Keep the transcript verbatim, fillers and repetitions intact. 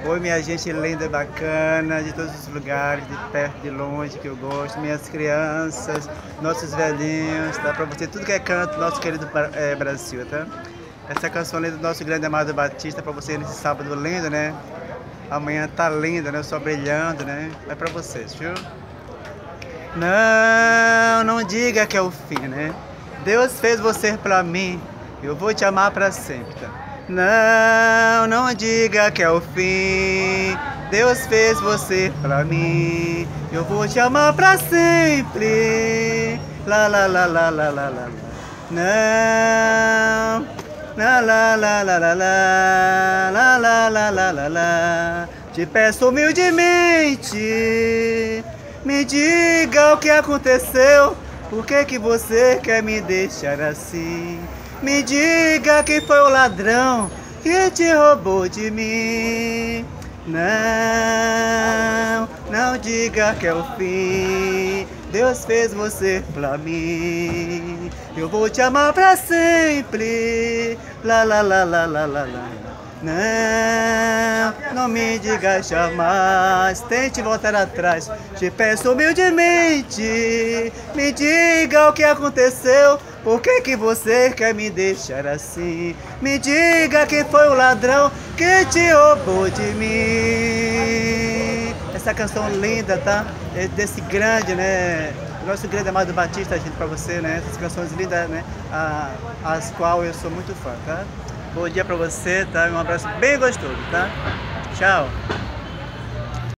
Oi, minha gente linda e bacana, de todos os lugares, de perto, de longe, que eu gosto, minhas crianças, nossos velhinhos, tá? Pra você, tudo que é canto, nosso querido é, Brasil, tá? Essa canção linda do nosso grande amado Batista, pra você nesse sábado lindo, né? Amanhã tá linda, né? O sol brilhando, né? É pra vocês, viu? Não, não diga que é o fim, né? Deus fez você pra mim, eu vou te amar pra sempre, tá? Não, não diga que é o fim. Deus fez você pra mim. Eu vou te amar pra sempre. La la la la la la la. Não. La la la la la la. La la la la la la. Te peço humildemente, me diga o que aconteceu. Por que que você quer me deixar assim? Me diga quem foi o ladrão que te roubou de mim. Não, não diga que é o fim. Deus fez você pra mim. Eu vou te amar pra sempre. La la la la la la la. Não, não me diga jamais, tente voltar atrás. Te peço humildemente, me diga o que aconteceu. Por que que você quer me deixar assim? Me diga quem foi o ladrão que te roubou de mim. Essa canção linda, tá? É desse grande, né? Nosso grande amado Batista, gente, pra você, né? Essas canções lindas, né? A, as quais eu sou muito fã, tá? Bom dia pra você, tá? Um abraço bem gostoso, tá? Tchau!